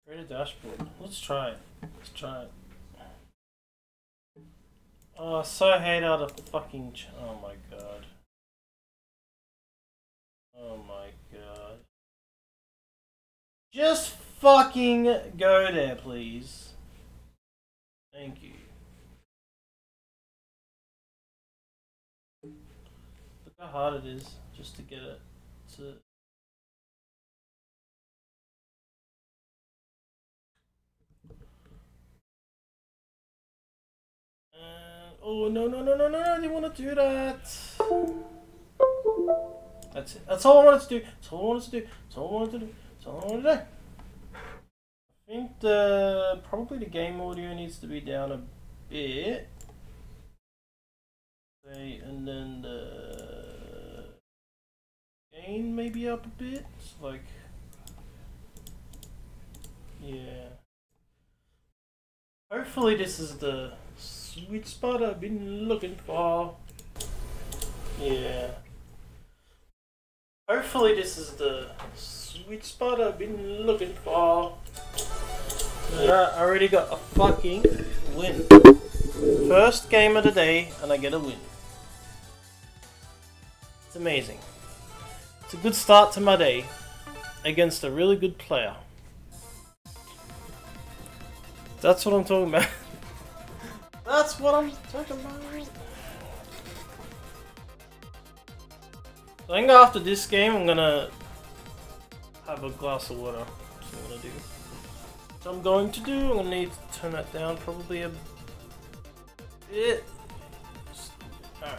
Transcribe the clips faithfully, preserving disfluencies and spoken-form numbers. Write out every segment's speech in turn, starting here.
Create a dashboard. Let's try it. Let's try it. Oh, I so hate how the fucking. Ch oh my god. Oh my god. Just fucking go there, please. Thank you. Look how hard it is just to get it to. Uh, oh no no no no no! I didn't want to do that. That's it. That's all I wanted to do. That's all I wanted to do. That's all I wanted to do. That's all I wanted to do. I think the probably the game audio needs to be down a bit. Okay, and then the gain maybe up a bit. Like, yeah. Hopefully this is the sweet spot I've been looking for. Yeah. Hopefully this is the sweet spot I've been looking for. Yeah, I already got a fucking win. First game of the day and I get a win. It's amazing. It's a good start to my day against a really good player. That's what I'm talking about. That's what I'm talking about. I think after this game, I'm gonna have a glass of water. That's what I'm gonna do. So I'm going to do. I'm gonna need to turn that down probably a bit. Alright.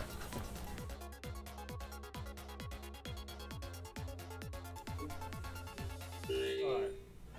Alright.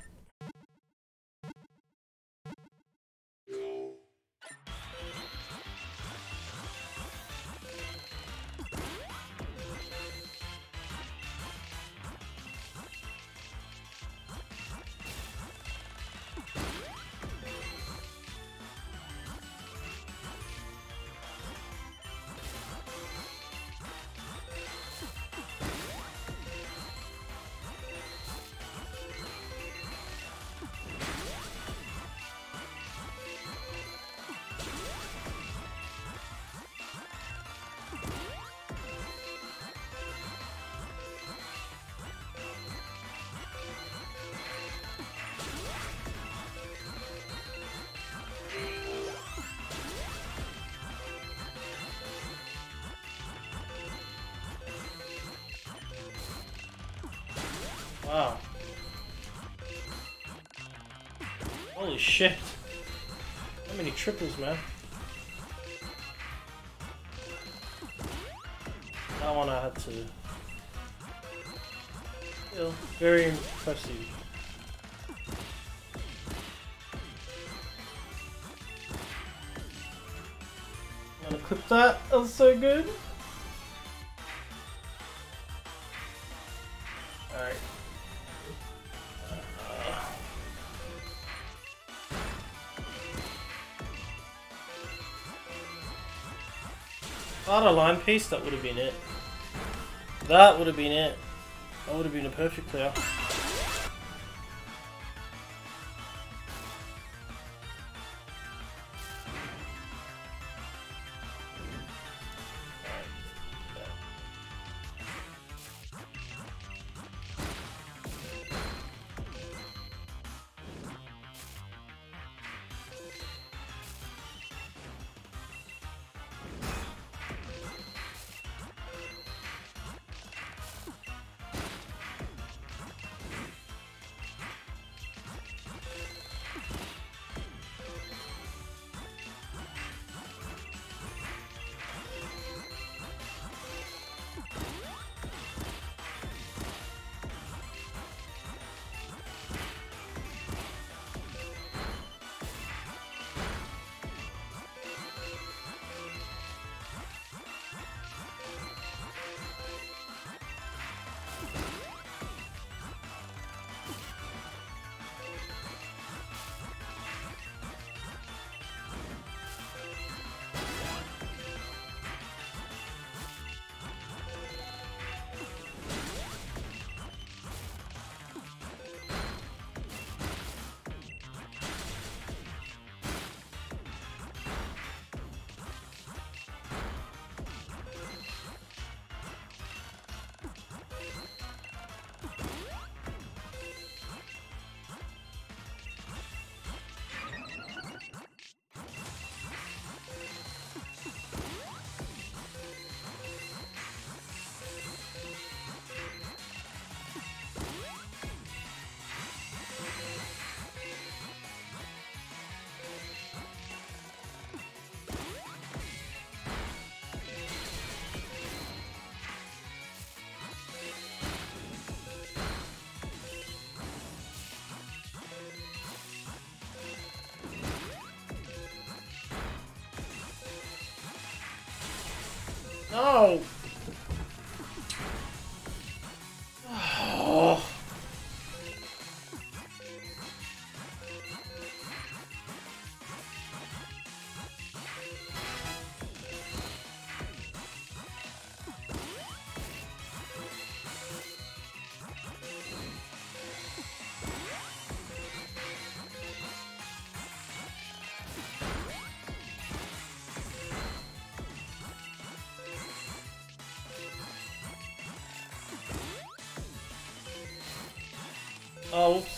Wow. Holy shit. How many triples, man? That one I had to... Still, very impressive. I'm gonna clip that. That was so good. Alright. If I had a line piece, that would have been it. That would have been it. That would have been a perfect clear. Ow! Oh. Oh, oops.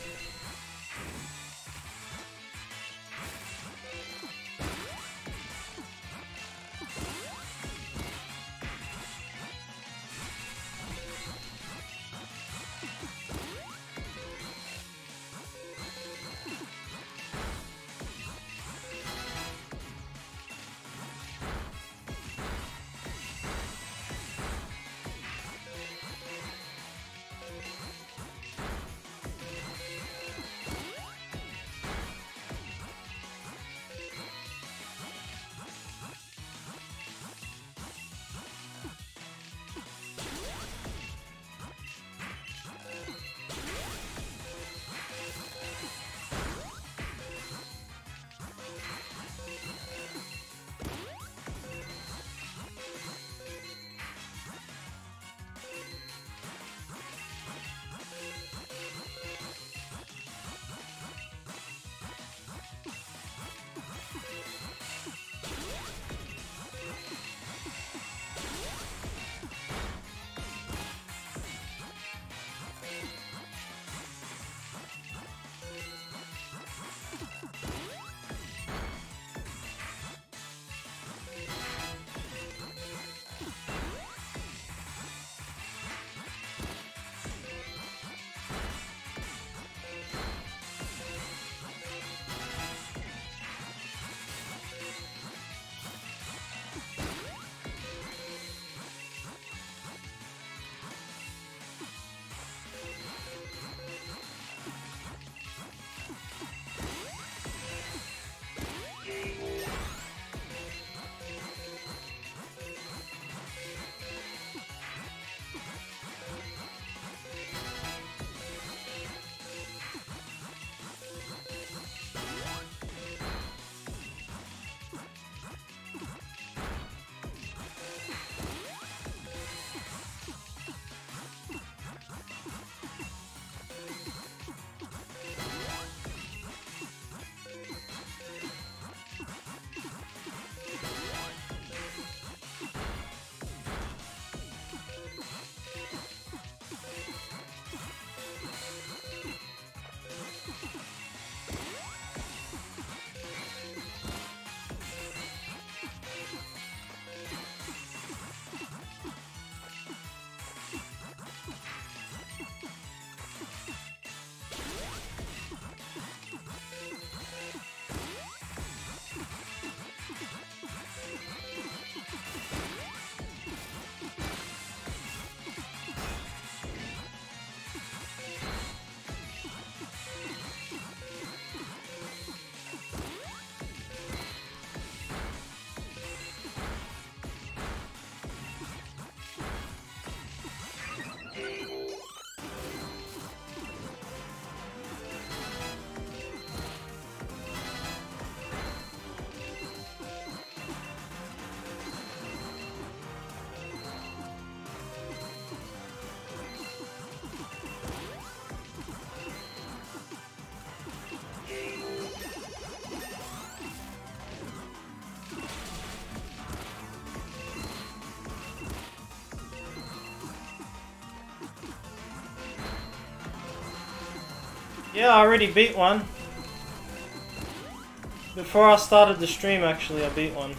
Yeah, I already beat one. Before I started the stream, actually, I beat one.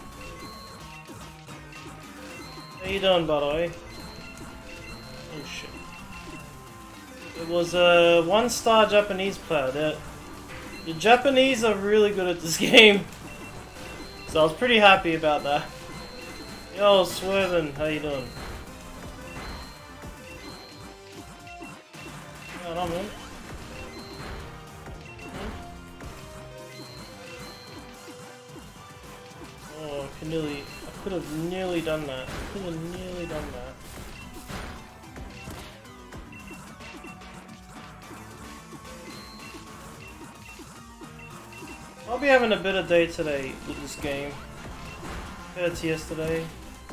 How you doing, by the way? Oh shit. It was a one-star Japanese player. The, the Japanese are really good at this game. So I was pretty happy about that. Yo, Swervin, how you doing? What's going on, man? Oh, Canili. could have nearly done that. Could have nearly done that. I'll be having a better day today with this game compared to yesterday.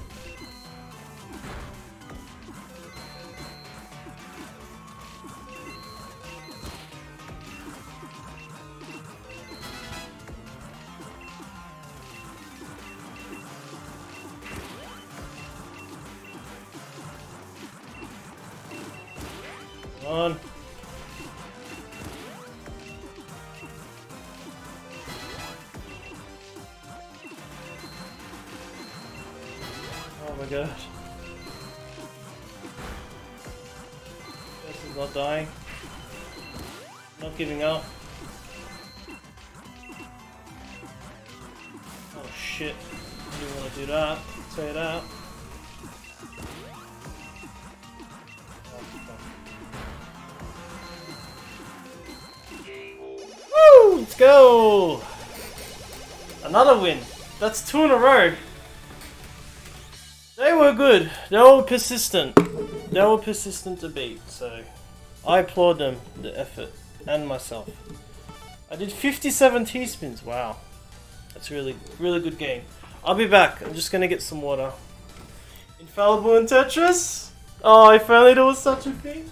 Come on. Oh my god. This is not dying. Not giving up. Oh shit. I didn't want to do that. I'll tell you that. Woo! Let's go! Another win. That's two in a row. They were good. They were persistent. They were persistent to beat, so I applaud them, the effort, and myself. I did fifty-seven T-spins. Wow. That's really, really good game. I'll be back. I'm just gonna get some water. Infallible in Tetris? Oh, if only there was such a thing.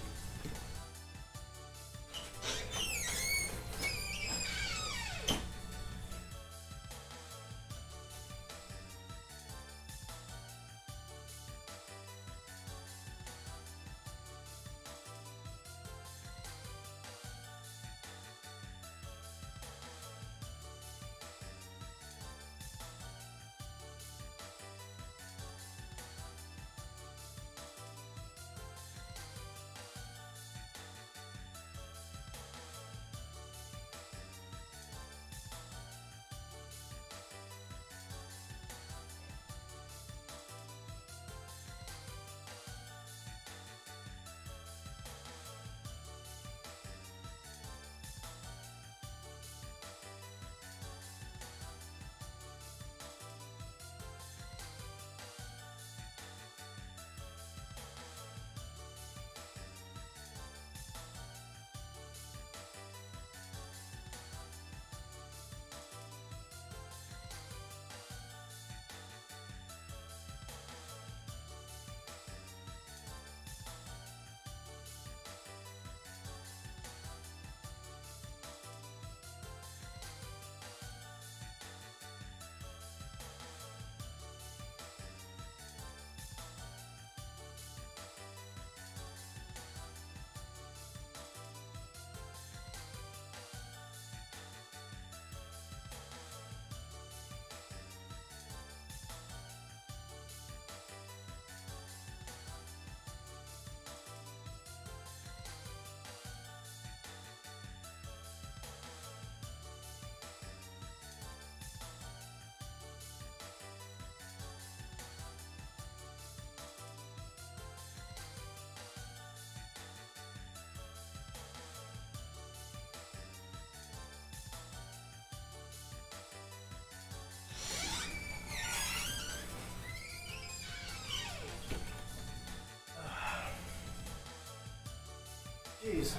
Jeez.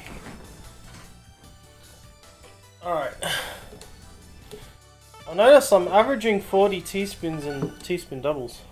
Alright. I notice I'm averaging forty T-spins and T-spin doubles.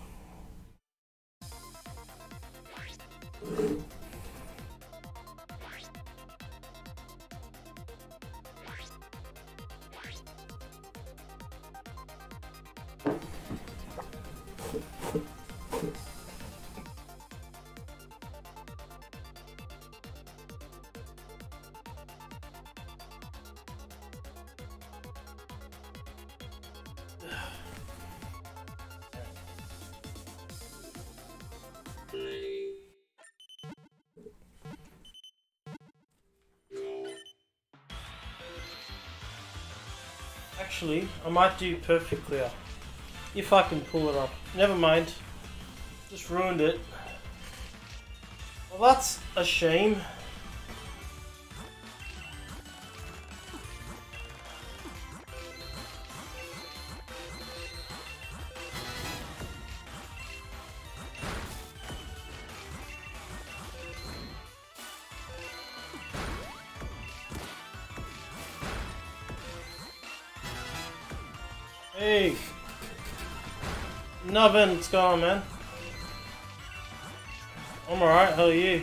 Actually, I might do perfect clear. If I can pull it off. Never mind. Just ruined it. Well, that's a shame. Hey! Nothing, what's going on, man? I'm alright, how are you?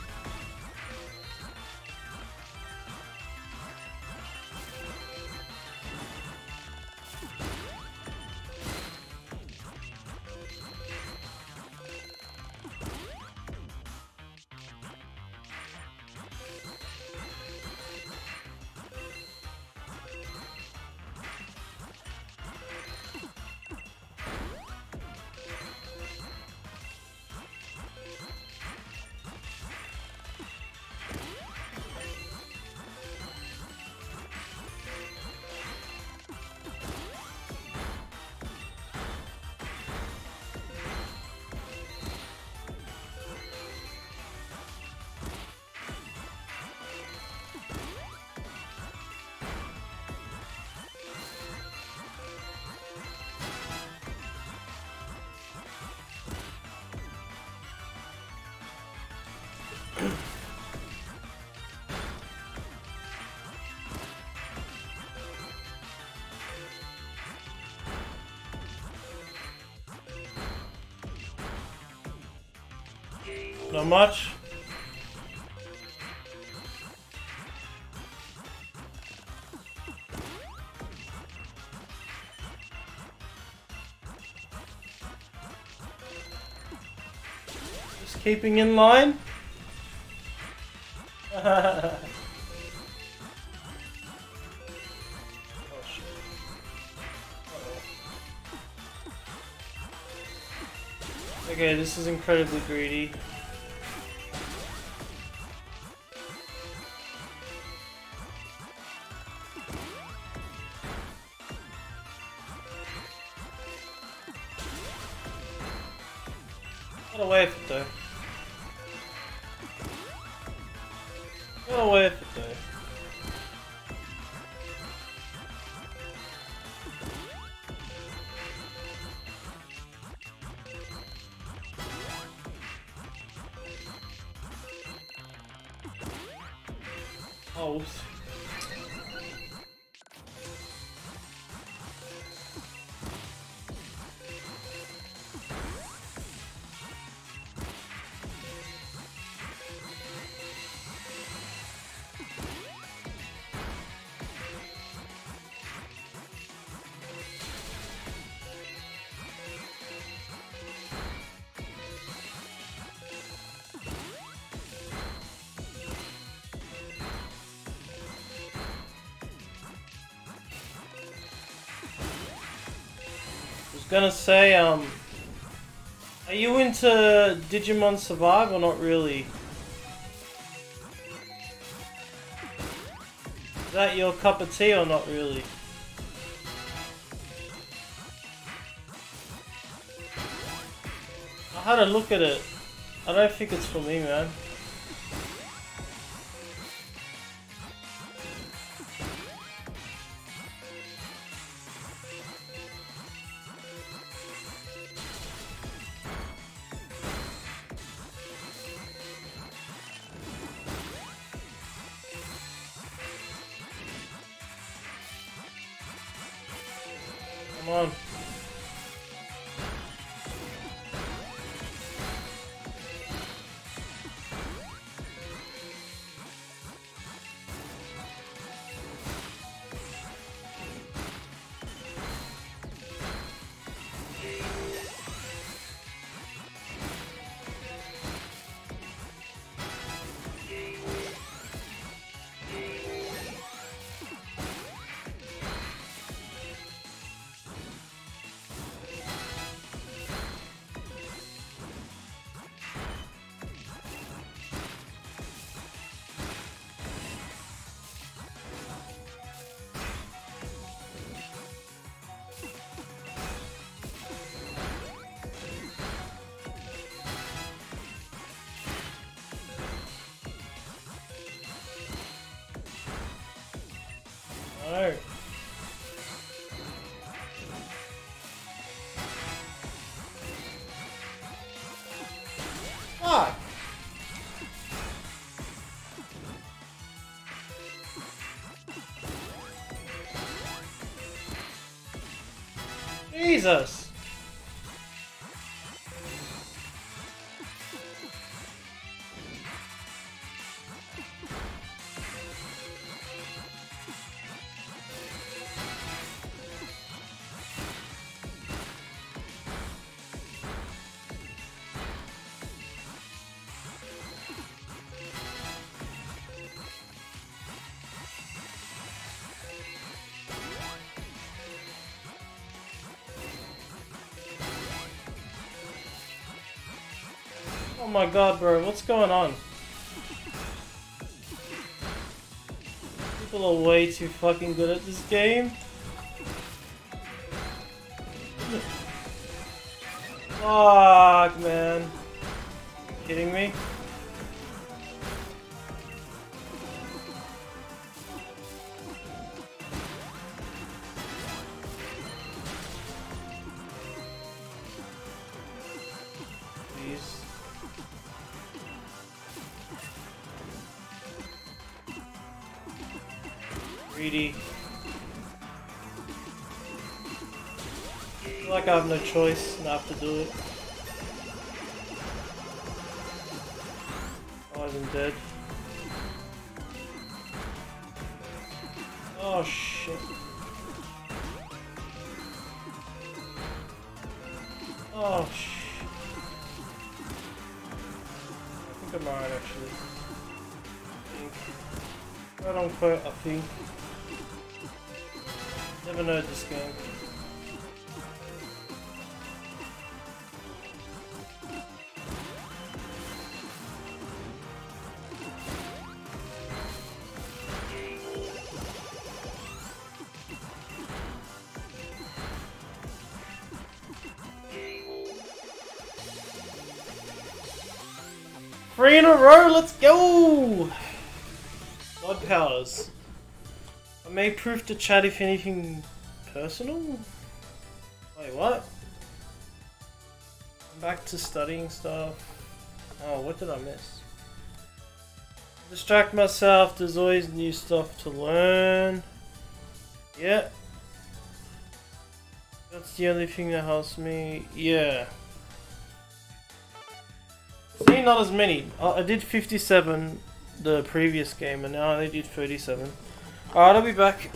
Not much. Just keeping in line. Oh, shit. Uh-oh. Okay, this is incredibly greedy. Not away with it though. Not away with it though. Oh, oops. Gonna say, um, are you into Digimon Survive or not really? Is that your cup of tea or not really? I had a look at it. I don't think it's for me, man. Come on. No. Fuck. Jesus! Oh my god, bro, what's going on? People are way too fucking good at this game. Fuck, man. Are you kidding me? Please. Greedy. I feel like I have no choice and I have to do it. Oh, I'm dead. Oh shit. Oh shit. I think I'm alright actually. I think. Right on quote, I think. Never know this game. Three in a row, let's go! God powers. I may prove to chat if anything personal? Wait, what? I'm back to studying stuff. Oh, what did I miss? Distract myself, there's always new stuff to learn. Yeah. That's the only thing that helps me. Yeah. See, not as many. I did fifty-seven the previous game and now I only did thirty-seven. Alright, I'll be back.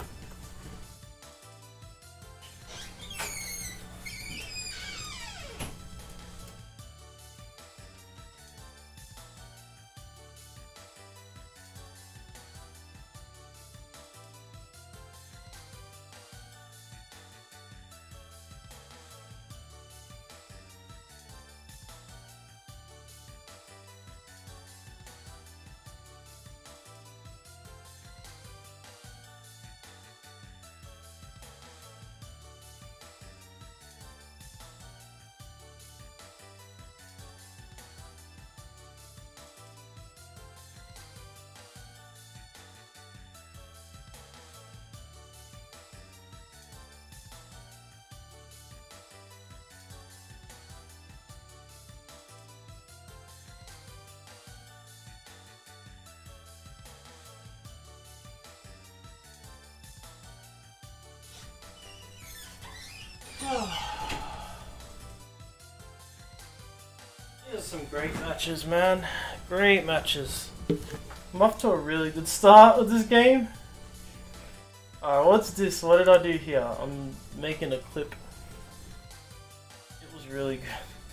Here's some great matches, man. Great matches. I'm off to a really good start with this game. Alright, what's this? What did I do here? I'm making a clip. It was really good.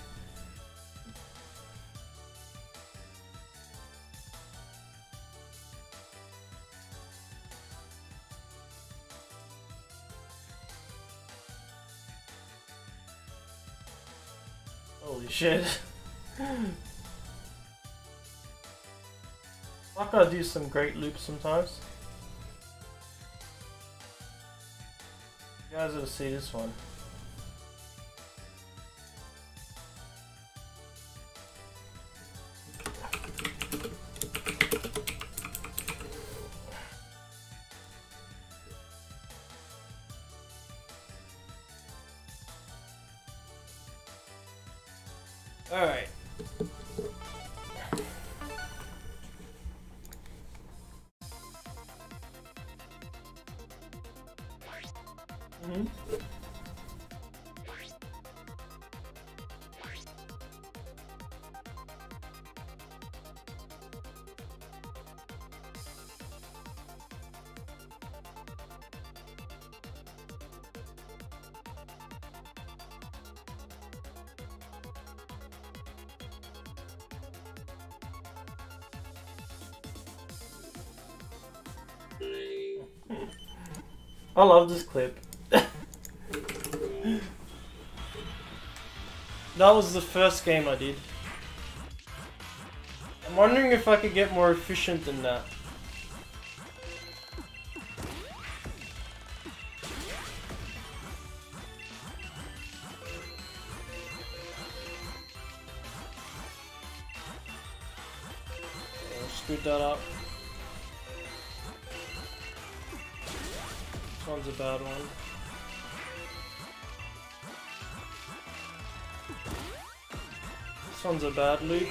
Holy shit. I gotta do some great loops sometimes. You guys gotta see this one. Alright. Mm-hmm. I love this clip. That was the first game I did. I'm wondering if I could get more efficient than that. Screwed that up. This one's a bad one. This one's a bad loop.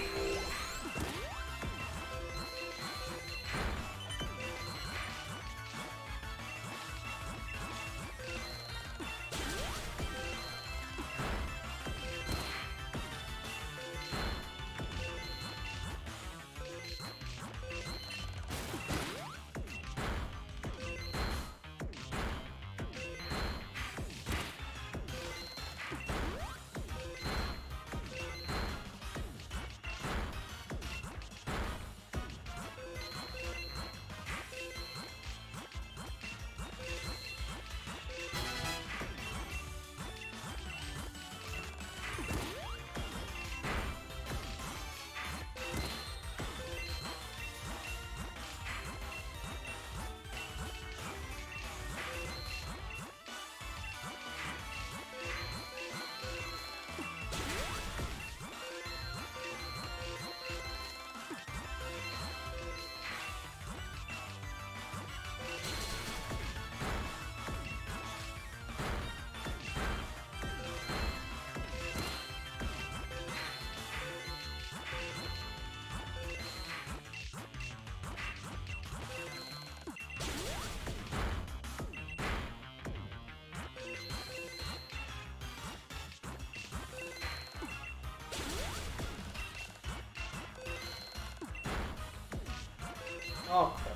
Oh crap.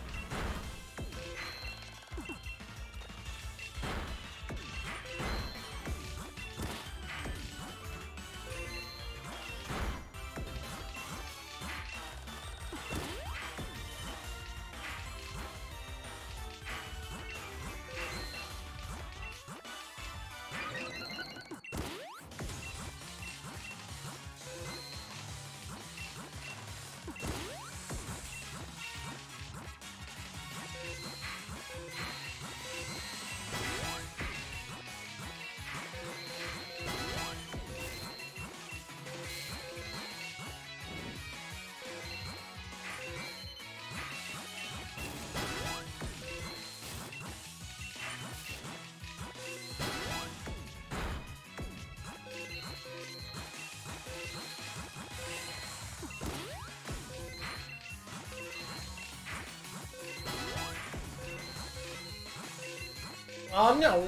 Oh no!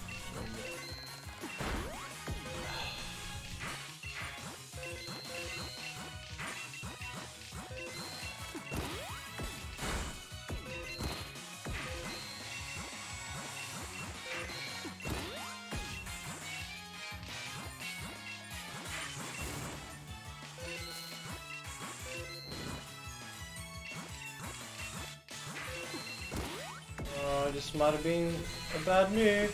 Oh, this might have been a bad move.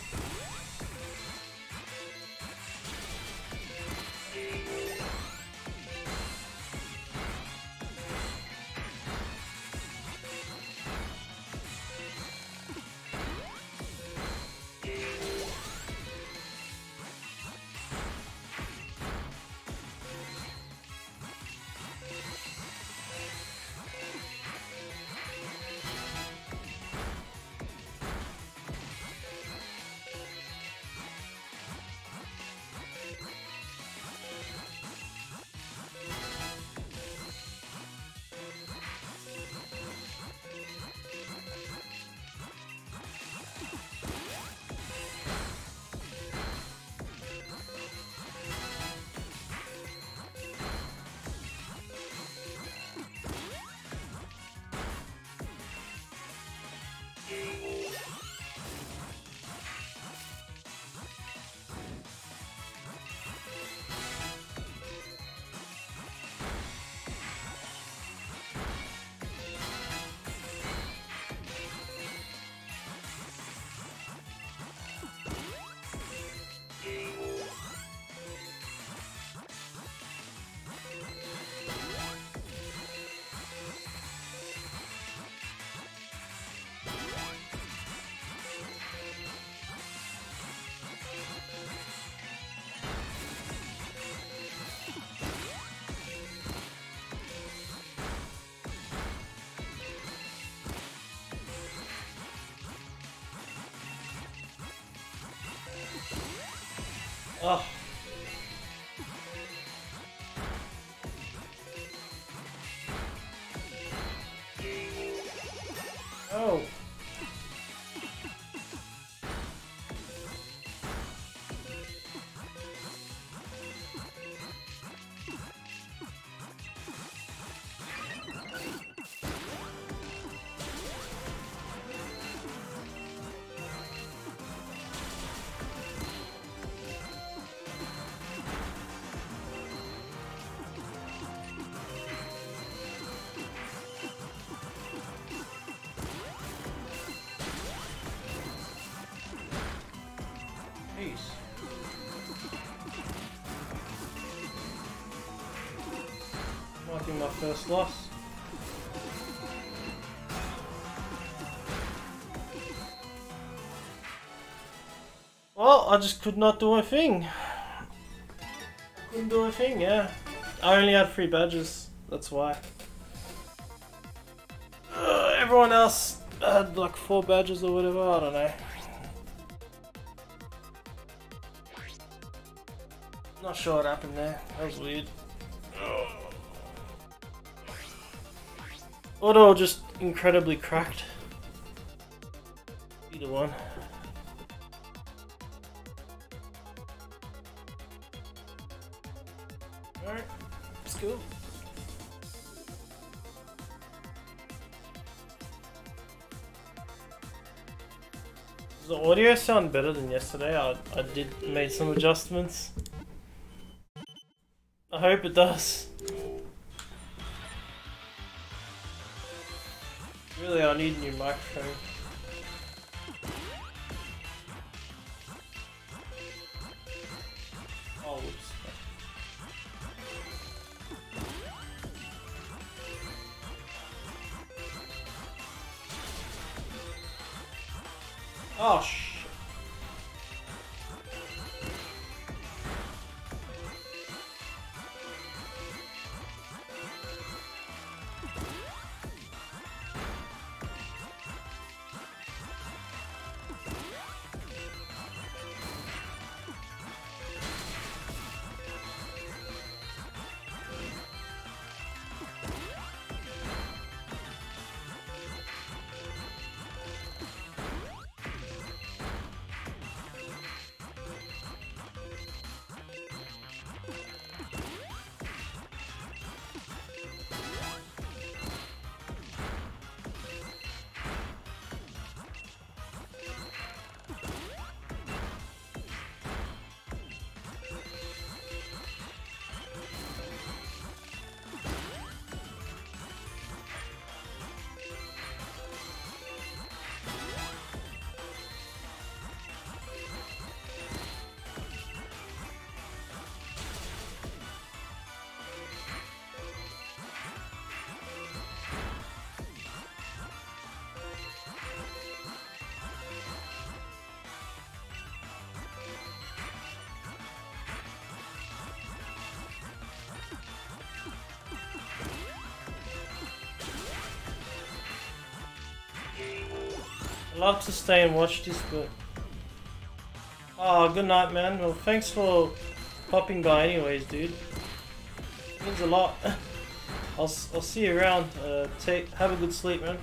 Oh. Oh. Might be my first loss. Well, I just could not do a thing. Couldn't do a thing, yeah. I only had three badges, that's why. Uh, everyone else had like four badges or whatever, I don't know. Not sure what happened there, that was weird. Auto just incredibly cracked. Either one. Alright, let's go. Does the audio sound better than yesterday? I, I did made some adjustments. I hope it does. Really, I need a new microphone. Oh, whoops. Oh, shit. I'd love to stay and watch this, but... Oh, good night, man. Well, thanks for popping by anyways, dude. It means a lot. I'll, I'll see you around. Uh, take, have a good sleep, man.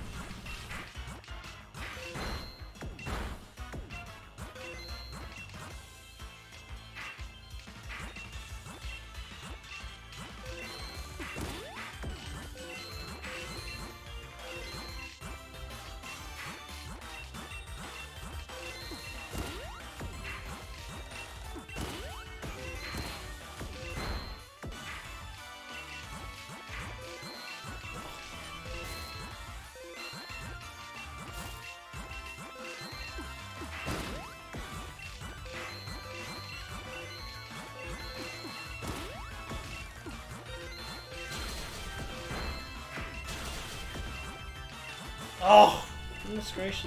Oh, goodness gracious.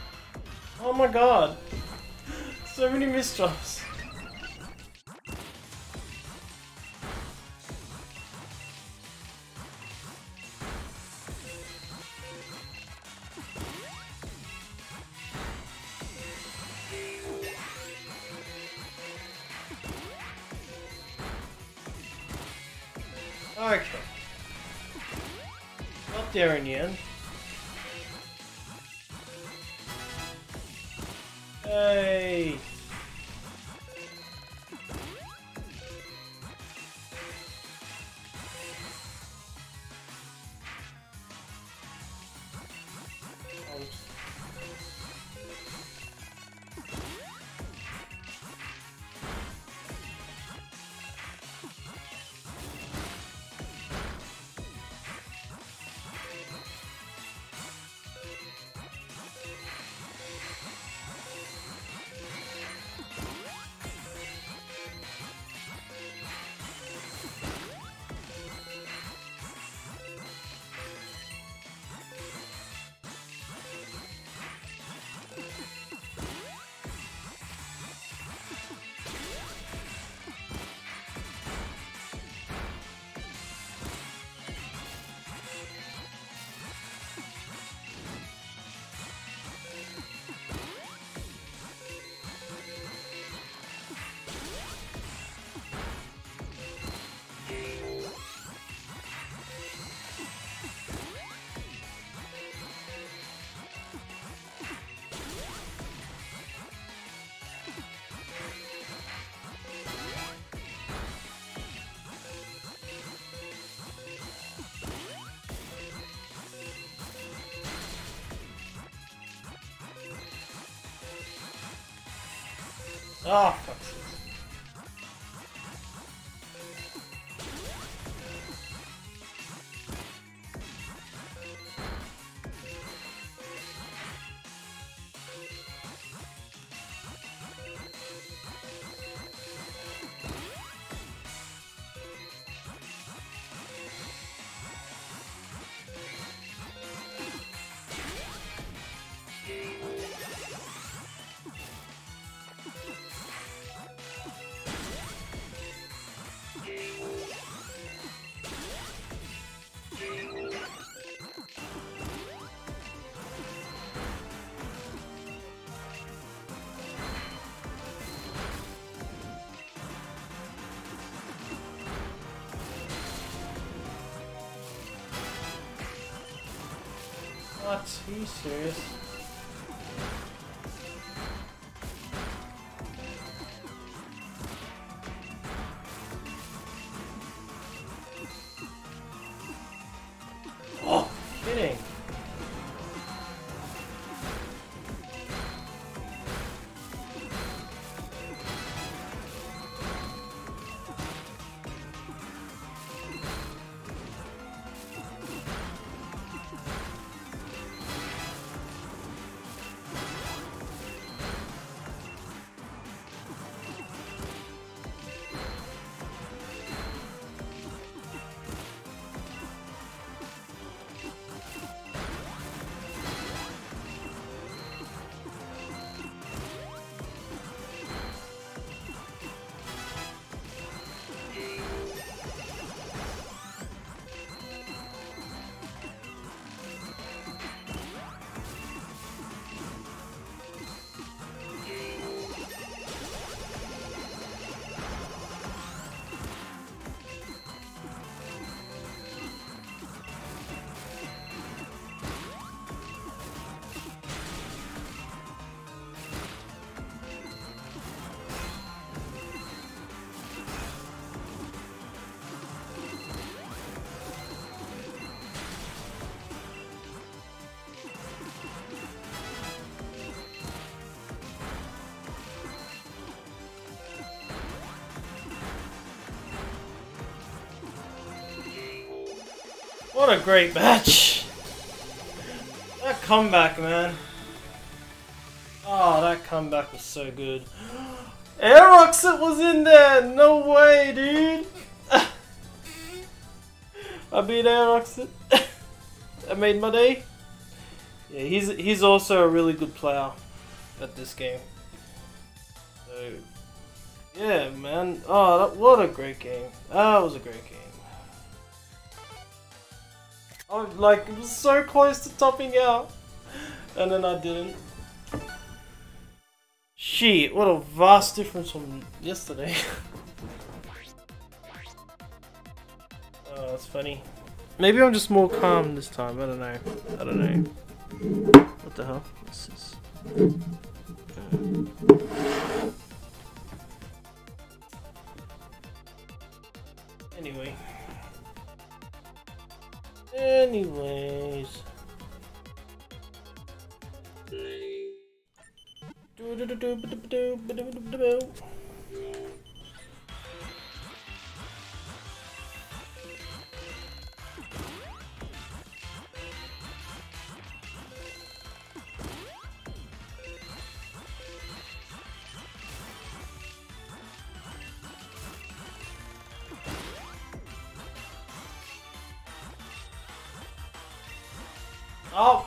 Oh my god. So many misdrops. Okay. Got there in the end. Hey! Oh, fuck's sake. What? Are you serious? Oh, kidding. What a great match! That comeback, man. Oh, that comeback was so good. Aeroxit was in there! No way, dude! I beat Aeroxit. I made my day. Yeah, he's he's also a really good player at this game. So, yeah, man. Oh, that, what a great game. That was a great game. I was like, it was so close to topping out, and then I didn't. Shit, what a vast difference from yesterday. uh, Oh, that's funny. Maybe I'm just more calm this time. I don't know. I don't know. What the hell? This is. Anyway. Anyways. Do do do do do do do do do do. Oh!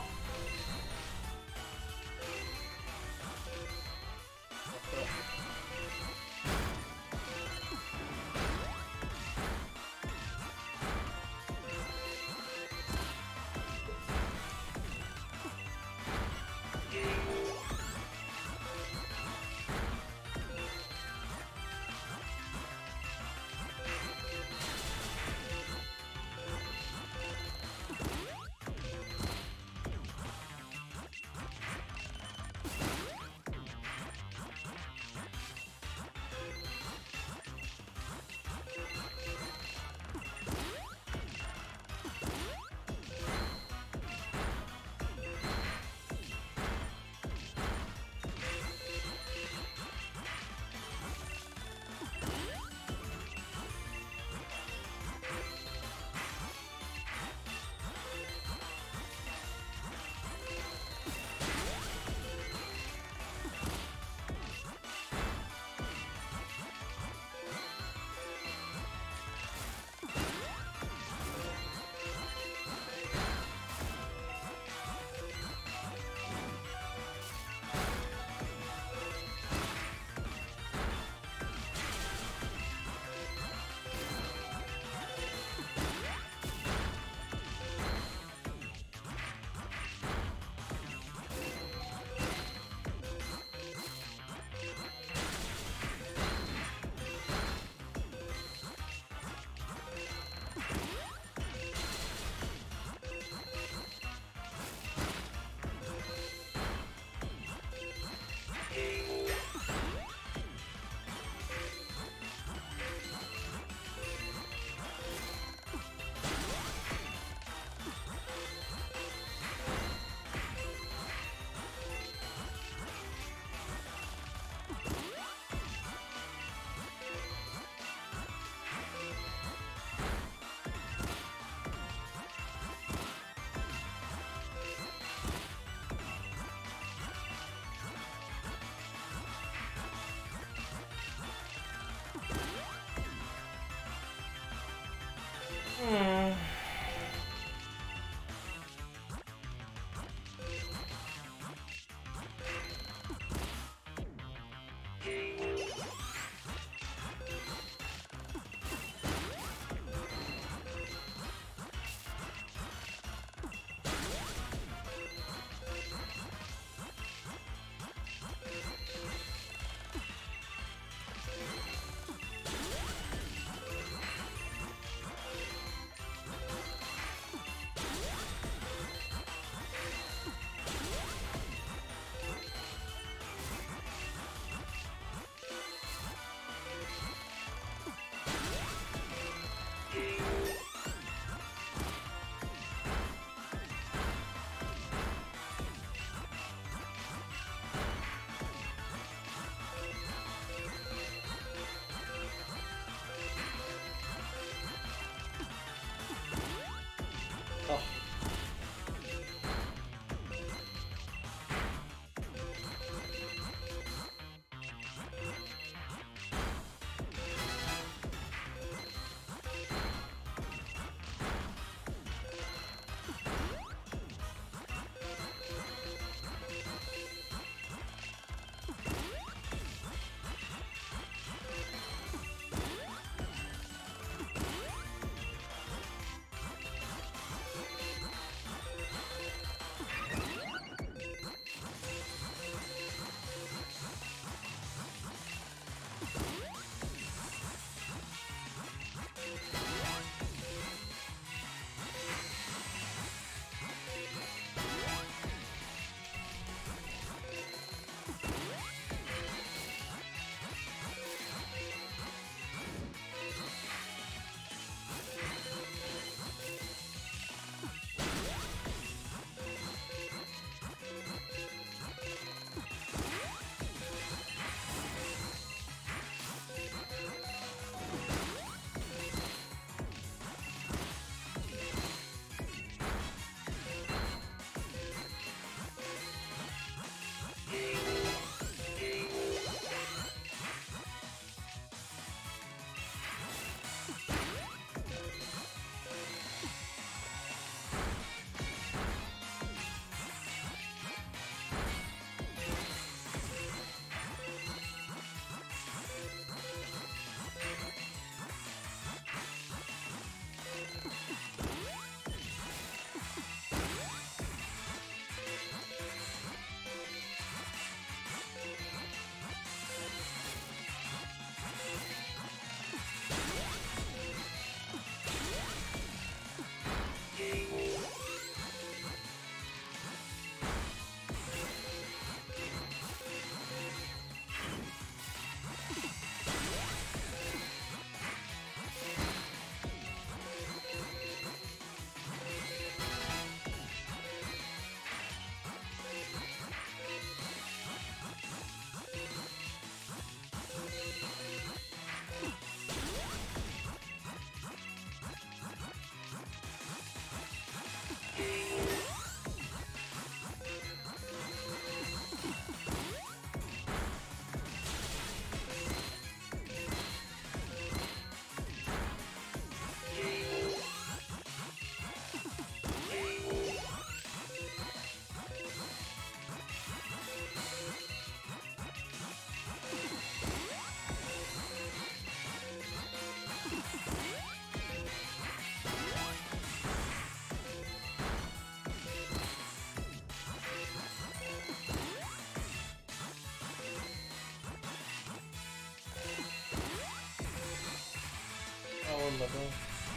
am I doing?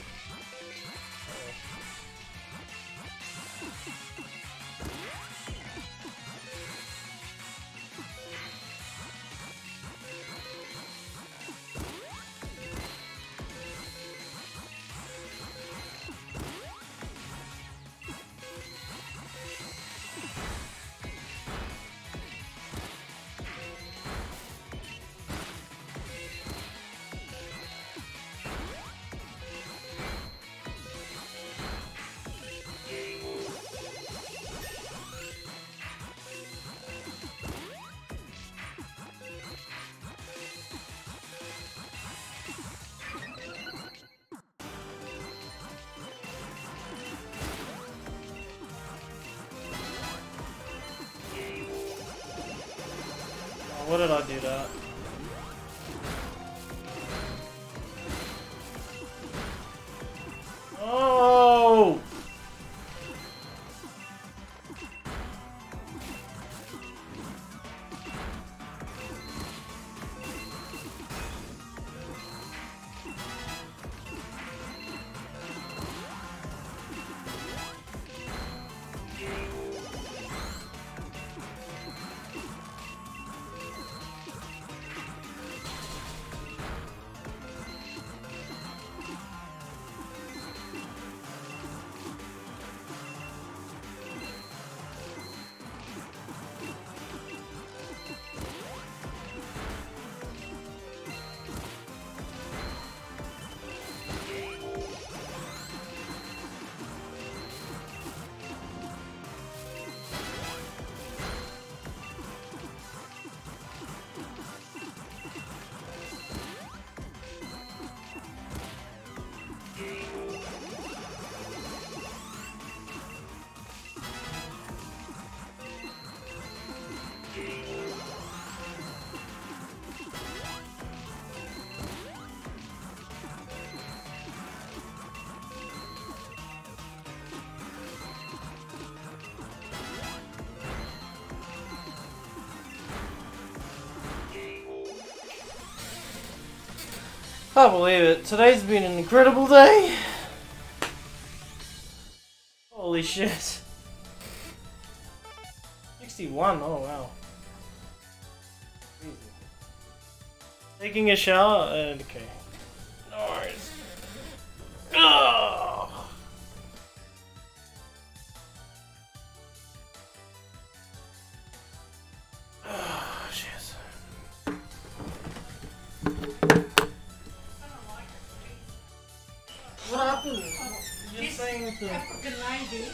What did I do that? Oh! I believe it. Today's been an incredible day. Holy shit. sixty-one, oh wow. Crazy. Taking a shower? Uh, okay. Nice. Ugh. Oh, shit. What happened? You're saying to... fucking lady.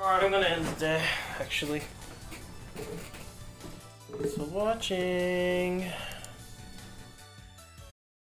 Alright, I'm gonna end the day, actually. Thanks for watching.